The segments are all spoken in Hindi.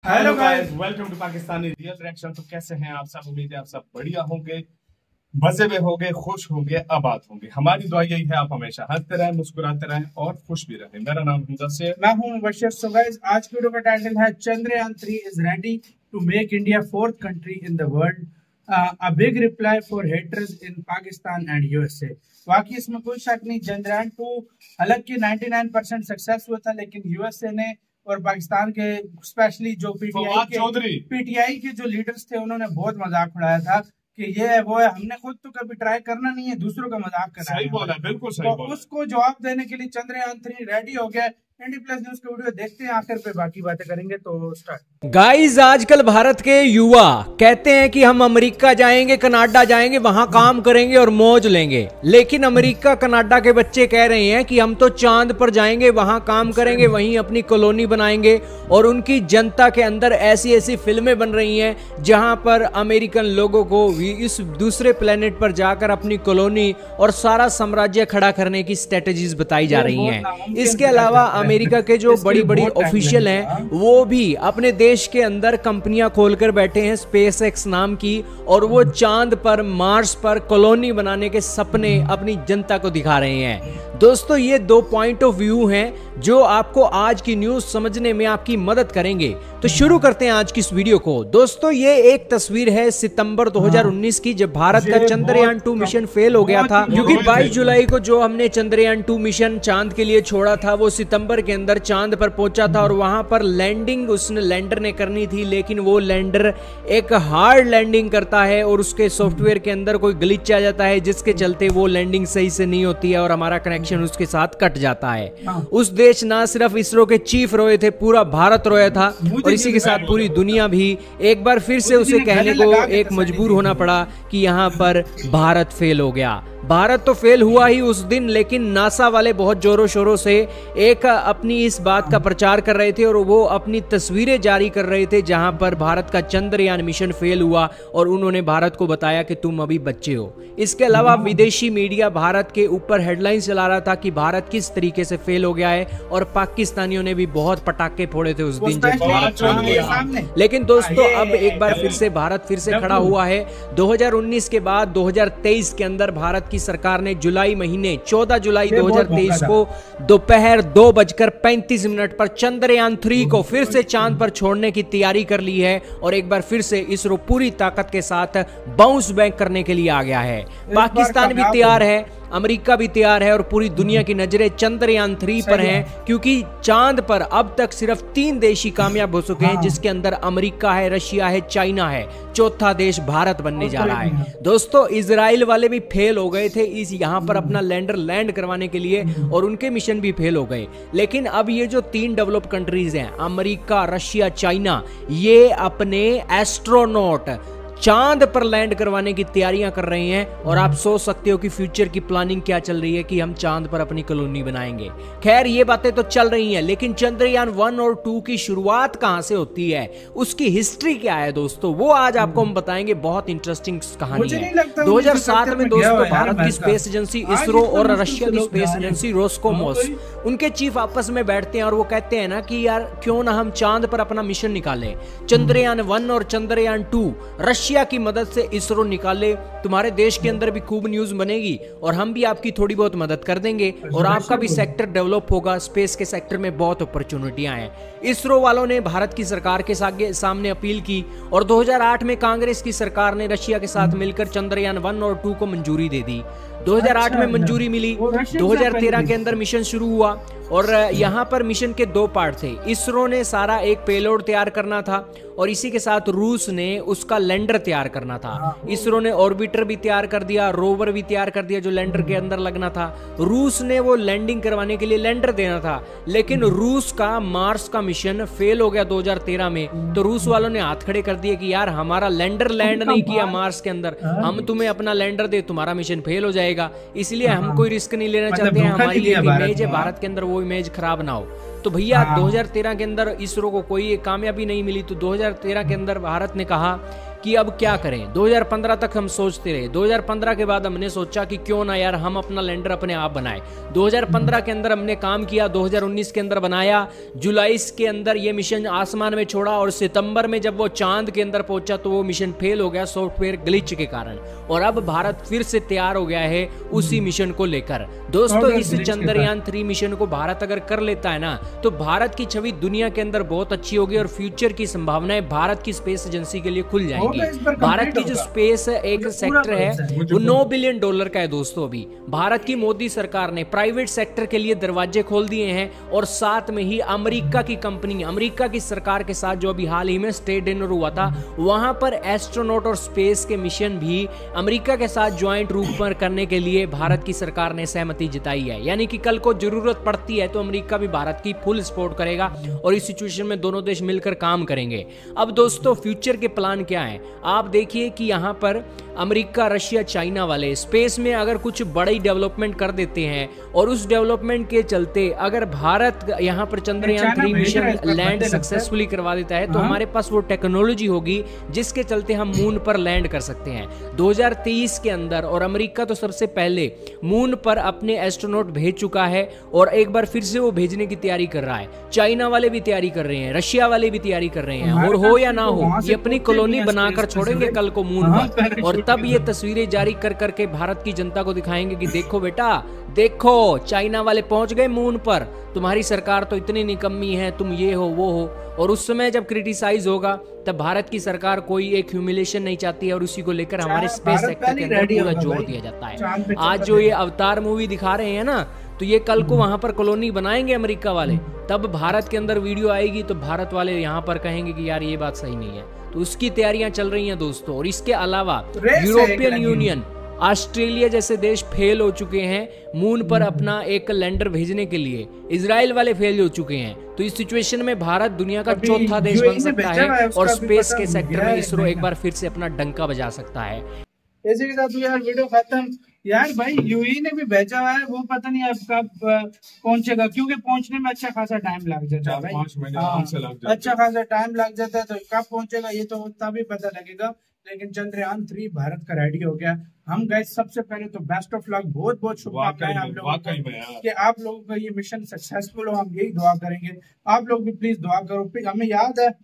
Hello guys, welcome to Pakistani real reaction. तो कैसे हैं आप सब? उम्मीद है आप सब बढ़िया होंगे, मजे में होंगे, खुश होंगे, आबाद होंगे। हमारी दुआ यही है आप हमेशा हंसते रहें, मुस्कुराते रहें और खुश भी रहें। मेरा नाम मुदस्सिर, मैं हूं मुबश्शिर। सो गाइस, आज की वीडियो का टाइटल है Chandrayaan 3 is ready to make India fourth country in the world, a big reply for haters in Pakistan and USA. बाकी इसमें कोई शक नहीं, चंद्रयान 2 हालांकि 99% सक्सेस हुआ था, लेकिन यूएसए ने और पाकिस्तान के स्पेशली जो पीटीआई के जो लीडर्स थे उन्होंने बहुत मजाक उड़ाया था कि ये है वो है, हमने खुद तो कभी ट्राई करना नहीं है, दूसरों का मजाक करना है। सही बोला, बिल्कुल सही बोला। उसको जवाब देने के लिए चंद्रयान 3 रेडी हो गया। इंडी प्लस न्यूज का वीडियो देखते हैं, आखिर पे बाकी बातें करेंगे। तो स्टार्ट। गाइस, आजकल भारत के युवा कहते हैं कि हम अमेरिका जाएंगे, कनाडा जाएंगे, वहां काम करेंगे और मौज लेंगे। लेकिन अमेरिका कनाडा के बच्चे कह रहे हैं कि हम तो चांद पर जाएंगे, वहां काम करेंगे, वहीं अपनी कॉलोनी बनाएंगे। और उनकी जनता के अंदर ऐसी ऐसी फिल्में बन रही हैं जहां पर अमेरिकन लोगों को इस दूसरे प्लेनेट पर जाकर अपनी कॉलोनी और सारा साम्राज्य खड़ा करने की स्ट्रेटजीज बताई जा रही हैं। इसके अलावा अमेरिका के जो बड़ी बड़ी ऑफिशियल हैं वो भी अपने देश के अंदर कंपनियां खोलकर बैठे हैं, स्पेस एक्स नाम की, और वो चांद पर, मार्स पर कॉलोनी बनाने के सपने अपनी जनता को दिखा रहे हैं। दोस्तों, ये दो पॉइंट ऑफ व्यू हैं जो आपको आज की न्यूज समझने में आपकी मदद करेंगे। तो शुरू करते हैं आज की इस वीडियो को। दोस्तों, ये एक तस्वीर है सितंबर 2019 की, जब भारत का चंद्रयान 2 मिशन फेल हो गया था। क्योंकि 22 जुलाई को जो हमने चंद्रयान 2 मिशन चांद के लिए छोड़ा था, वो सितंबर के अंदर चांद पर पहुंचा था और वहां पर लैंडिंग उसने लैंडर ने करनी थी, लेकिन वो लैंडर एक हार्ड लैंडिंग करता है और उसके सॉफ्टवेयर के अंदर कोई ग्लिच आ जाता है, जिसके चलते वो लैंडिंग सही से नहीं होती है और हमारा कनेक्शन उसके साथ कट जाता है। उस देश ना सिर्फ इसरो के चीफ रोए थे, पूरा भारत रोया था और इसी के साथ पूरी दुनिया भी। एक बार फिर से उसे कहने को एक मजबूर होना पड़ा कि यहाँ पर भारत फेल हो गया। भारत तो फेल हुआ ही उस दिन, लेकिन नासा वाले बहुत जोरों शोरों से एक अपनी इस बात का प्रचार कर रहे थे और वो अपनी तस्वीरें जारी कर रहे थे जहां पर भारत का चंद्रयान मिशन फेल हुआ और उन्होंने भारत को बताया कि तुम अभी बच्चे हो। इसके अलावा विदेशी मीडिया भारत के ऊपर हेडलाइन चला रहा था कि भारत किस तरीके से फेल हो गया है, और पाकिस्तानियों ने भी बहुत पटाखे फोड़े थे उस दिन जब भारत फेल गया। लेकिन दोस्तों, अब एक बार फिर से भारत फिर से खड़ा हुआ है। 2019 के बाद 2023 के अंदर भारत की सरकार ने जुलाई महीने 14 जुलाई 2023 को दोपहर 2:35 पर चंद्रयान 3 को फिर से चांद पर छोड़ने की तैयारी कर ली है और एक बार फिर से इसरो पूरी ताकत के साथ बाउंस बैक करने के लिए आ गया है। पाकिस्तान भी तैयार है, अमेरिका भी तैयार है और पूरी दुनिया की नजरें चंद्रयान 3 पर हैं, क्योंकि चांद पर अब तक सिर्फ 3 देश ही कामयाब हो चुके हैं, जिसके अंदर अमेरिका है, रशिया है, चाइना है। चौथा देश भारत बनने जा रहा है। दोस्तों, इजराइल वाले भी फेल हो गए थे इस यहाँ पर अपना लैंडर लैंड करवाने के लिए और उनके मिशन भी फेल हो गए। लेकिन अब ये जो 3 डेवलप कंट्रीज हैं, अमेरिका, रशिया, चाइना, ये अपने एस्ट्रोनॉट चांद पर लैंड करवाने की तैयारियां कर रहे हैं। और आप सोच सकते हो कि फ्यूचर की प्लानिंग क्या चल रही है कि हम चांद पर अपनी कॉलोनी बनाएंगे। खैर, ये बातें तो चल रही हैं, लेकिन चंद्रयान 1 और 2 की शुरुआत कहां से होती है, उसकी हिस्ट्री क्या है दोस्तों, वो आज आपको हम बताएंगे। बहुत इंटरेस्टिंग कहानी है। 2007 में दोस्तों भारत की स्पेस एजेंसी इसरो और रशिया की स्पेस एजेंसी रोस्कोमोस, उनके चीफ आपस में बैठते हैं और वो कहते हैं ना कि यार क्यों ना हम चांद पर अपना मिशन निकालें। चंद्रयान 1 और चंद्रयान 2 रशिया की मदद से इसरो निकाले, तुम्हारे देश के अंदर भी खूब न्यूज बनेगी और हम भी आपकी थोड़ी बहुत मदद कर देंगे और आपका भी सेक्टर डेवलप होगा। स्पेस के सेक्टर में बहुत अपॉर्चुनिटियां हैं। इसरो वालों ने भारत की सरकार के सामने अपील की और 2008 में कांग्रेस की सरकार ने रशिया के साथ मिलकर चंद्रयान 1 और 2 को मंजूरी दे दी। 2008 में मंजूरी मिली, 2013 के अंदर मिशन शुरू हुआ और यहाँ पर मिशन के 2 पार्ट थे। इसरो ने सारा एक पेलोड तैयार करना था और इसी के साथ रूस ने उसका लैंडर तैयार करना था। इसरो ने ऑर्बिटर भी तैयार कर दिया, रोवर भी तैयार कर दिया जो लैंडर के अंदर लगना था। रूस ने वो लैंडिंग करवाने के लिए लैंडर देना था, लेकिन रूस का मार्स का मिशन फेल हो गया 2013 में। तो रूस वालों ने हाथ खड़े कर दिए कि यार हमारा लैंडर लैंड नहीं किया मार्स के अंदर, हम तुम्हें अपना लैंडर दे, तुम्हारा मिशन फेल हो जाएगा, इसलिए हम कोई रिस्क नहीं लेना चाहते हैं, हमारी एक इमेज है भारत के अंदर, वो इमेज खराब ना हो। तो भैया 2013 के अंदर इसरो को कोई कामयाबी नहीं मिली, तो 2013 के अंदर भारत ने कहा कि अब क्या करें। 2015 तक हम सोचते रहे, 2015 के बाद हमने सोचा कि क्यों ना यार हम अपना लैंडर अपने आप बनाए। 2015 के अंदर हमने काम किया, 2019 के अंदर बनाया, जुलाई के अंदर ये मिशन आसमान में छोड़ा और सितंबर में जब वो चांद के अंदर पहुंचा तो वो मिशन फेल हो गया सॉफ्टवेयर ग्लिच के कारण। और अब भारत फिर से तैयार हो गया है उसी मिशन को लेकर। दोस्तों इस चंद्रयान 3 मिशन को भारत अगर कर लेता है ना तो भारत की छवि दुनिया के अंदर बहुत अच्छी होगी और फ्यूचर की संभावनाएं भारत की स्पेस एजेंसी के लिए खुल जाएंगी। भारत की जो स्पेस एक सेक्टर है वो $9 बिलियन का है दोस्तों। अभी भारत की मोदी सरकार ने प्राइवेट सेक्टर के लिए दरवाजे खोल दिए हैं और साथ में ही अमेरिका की कंपनी, अमेरिका की सरकार के साथ जो अभी हाल ही में स्टेट डिनर हुआ था वहां पर एस्ट्रोनॉट और स्पेस के मिशन भी अमेरिका के साथ ज्वाइंट रूप पर करने के लिए भारत की सरकार ने सहमति जताई है। यानी कि कल को जरूरत पड़ती है तो अमेरिका भी भारत की फुल सपोर्ट करेगा और इस सिचुएशन में दोनों देश मिलकर काम करेंगे। अब दोस्तों फ्यूचर के प्लान क्या है, आप देखिए कि यहाँ पर अमेरिका, रशिया, चाइना वाले स्पेस में अगर कुछ बड़ी डेवलपमेंट कर देते हैं और उस डेवलपमेंट के चलते अगर भारत यहाँ पर चंद्रयान 3 मिशन लैंड सक्सेसफुली करवा देता है तो हमारे पास वो टेक्नोलॉजी होगी जिसके चलते हम मून पर लैंड कर सकते हैं 2023 के अंदर। और अमेरिका तो सबसे पहले मून पर अपने एस्ट्रोनॉट भेज चुका है और एक बार फिर से वो भेजने की तैयारी कर रहा है। चाइना वाले भी तैयारी कर रहे हैं, रशिया वाले भी तैयारी कर रहे हैं और हो या ना हो ये अपनी कॉलोनी बनाकर छोड़ेंगे कल को मून पर और तब ये तस्वीरें जारी कर करके भारत की जनता को दिखाएंगे कि देखो बेटा, देखो चाइना वाले पहुंच गए मून पर, तुम्हारी सरकार तो इतनी निकम्मी है, तुम ये हो वो हो। और उस समय जब क्रिटिसाइज होगा तब भारत की सरकार कोई एक ह्यूमिलेशन नहीं चाहती है और उसी को लेकर हमारे स्पेस सेक्टर के अंदर पूरा जोर दिया जाता है। आज जो ये अवतार मूवी दिखा रहे हैं ना तो ये कल को वहां पर कॉलोनी बनाएंगे अमेरिका वाले, तब भारत के अंदर वीडियो आएगी तो भारत वाले यहाँ पर कहेंगे कि यार ये बात सही नहीं है। तो उसकी तैयारियां चल रही हैं दोस्तों। और इसके अलावा यूरोपियन यूनियन, ऑस्ट्रेलिया जैसे देश फेल हो चुके हैं मून पर अपना एक लैंडर भेजने के लिए, इजराइल वाले फेल हो चुके हैं। तो इस सिचुएशन में भारत दुनिया का चौथा देश बन सकता है और स्पेस के सेक्टर में इसरो एक बार फिर से अपना डंका बजा सकता है। इसी के साथ यार वीडियो खत्म। यार भाई यूएई ने भी भेजा हुआ है, वो पता नहीं अब कब पहुंचेगा क्योंकि पहुंचने में अच्छा खासा टाइम लग जाता है भाई। 5 महीने अच्छा खासा टाइम लग जाता है तो कब पहुंचेगा ये तो तभी पता लगेगा। लेकिन चंद्रयान 3 भारत का रेडी हो गया। हम गए सबसे पहले तो बेस्ट ऑफ लक, बहुत बहुत शुभकामनाएं आप लोगों को कि आप लोगों का ये मिशन सक्सेसफुल हो। हम यही दुआ करेंगे, आप लोग भी प्लीज दुआ करो। हमें याद है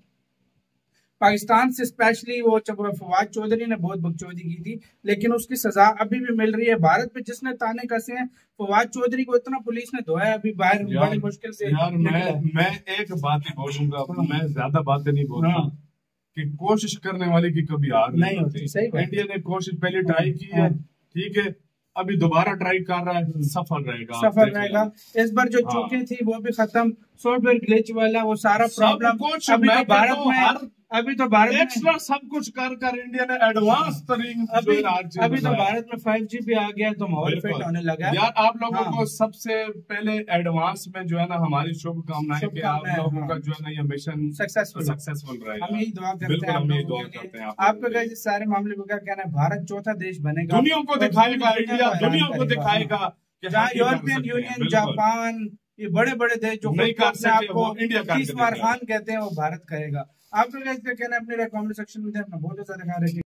पाकिस्तान से स्पेशली वो फवाद चौधरी ने बहुत बकचोदी की थी लेकिन उसकी सजा अभी भी मिल रही है। भारत पे जिसने ताने कसे हैं फवाद चौधरी को इतना पुलिस ने धोया है अभी बाहर बड़ी मुश्किल से। यार मैं एक बात ही बोलूंगा, मैं ज्यादा बातें नहीं बोलूंगा कि कोशिश करने वाले की कभी हार नहीं होती। इंडिया ने कोशिश पहले ट्राई की है, ठीक है, अभी दोबारा ट्राई कर रहा है, सफल रहेगा। इस बार जो चूकें थी वो भी खत्म, सॉफ्टवेयर ग्लिच वाला वो सारा प्रॉब्लम अभी तो भारत एक्स्ट्रा सब कुछ कर इंडिया ने एडवांस अभी तो भारत में 5G भी आ गया तो माहौल फिट होने लगा। यार आप लोगों को सबसे पहले एडवांस में जो है ना हमारी शुभकामनाएं कि आप लोगों का जो है ना ये मिशन सक्सेसफुल रहेगा। हम यही दुआ करते हैं। आपका सारे मामले में क्या कहना है? भारत चौथा देश बनेगा, दुनिया को दिखाएगा, इंडिया दुनिया को दिखाएगा। जहाँ यूरोपियन यूनियन, जापान, ये बड़े बड़े देश जो नहीं कर सकते वो इंडिया का खान कहते हैं वो भारत करेगा। आप लोग कहना है अपने कमेंट सेक्शन में अपना बहुत ज्यादा ख्याल रखिए।